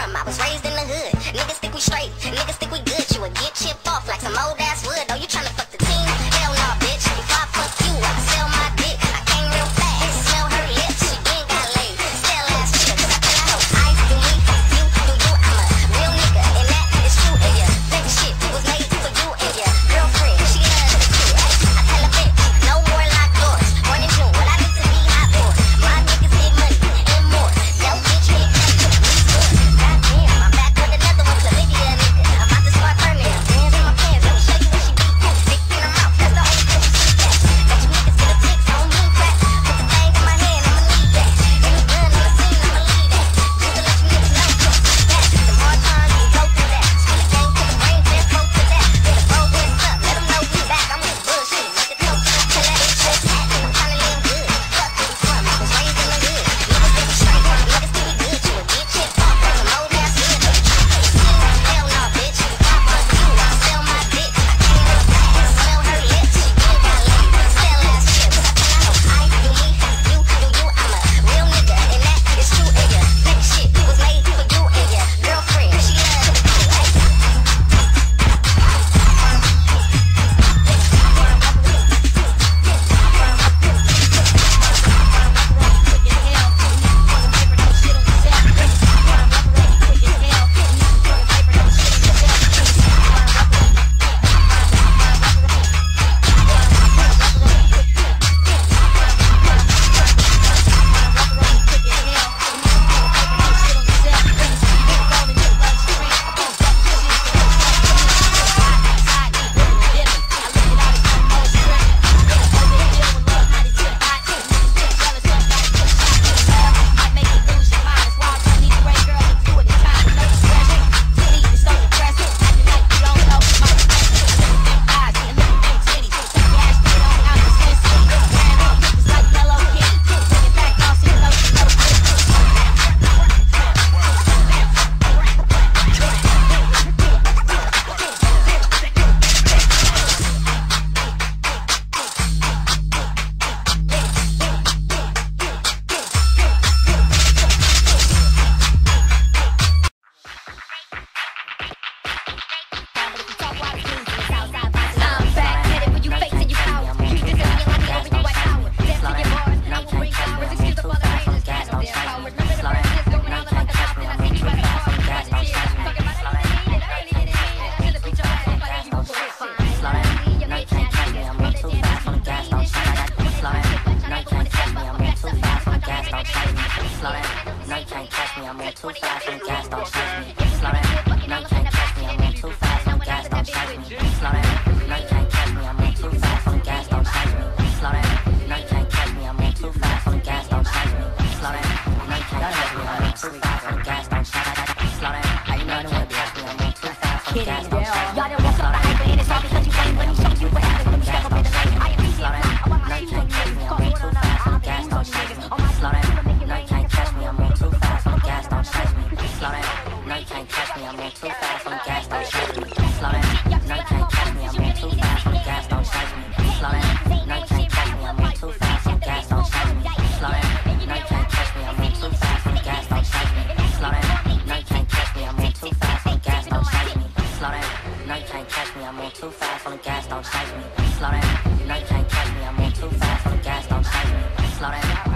from. I was raised in the hood. Niggas think we straight, niggas think we good. You would get chipped off like some old ass wood. Oh, you tryna fuck the team? Hell no, bitch. If I fuck you, I can sell my dick. I came real fast. Smell her lips, she ain't got laid. Stale ass chips. I tell her I do me, you do you. I'm a real nigga, and that is true. And you think shit was made for you and your girlfriend. She loves it too. I tell a bitch, no more locked doors. Born in June, what I need to be hot for. My niggas get money and more. Yo, bitch, me goddamn, I'm back with another one. Chlamydia nigga, I'm about to start burning. Hands in my pants, let me show you what she beat. Dick in her mouth, that's the only thing she see that. Bet you niggas get a fix, I don't mean crack. Put the thing in my hand, I'ma leave that. Give me gun on the scene, I'ma leave that. Just to let you niggas know, that. The more times you go through that. Spin the game to the brain, then go to that. Then the bro hands up, let them know we back. I'm with bullshit, nigga, no time to let it shit happen. I'm tryna live good, fuck where we from. I was raised in the hood. Niggas think we straight, niggas think we good. You would get chipped off like some old ass wood. Oh, you tryna play team? Hell no, bitch. If I fuck you, I sell my dick. I came real fast, smell her lips, she ain't got laid. Stale ass chips. I tell her I do me, you do you. I'm a real nigga, and that is true. And you think shit was made for you and your girlfriend. She loves it too. Too fast on the gas, don't chase me. Slow down. No, you can't catch me. I'm moving too fast on the gas, don't chase me. Slow down.